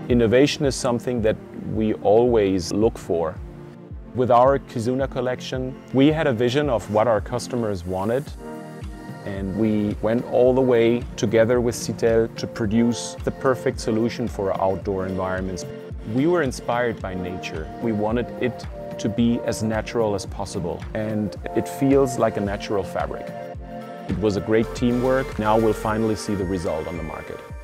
Innovation is something that we always look for. With our Kizuna collection, we had a vision of what our customers wanted, and we went all the way together with Citel to produce the perfect solution for our outdoor environments. We were inspired by nature. We wanted it to be as natural as possible, and it feels like a natural fabric. It was a great teamwork. Now we'll finally see the result on the market.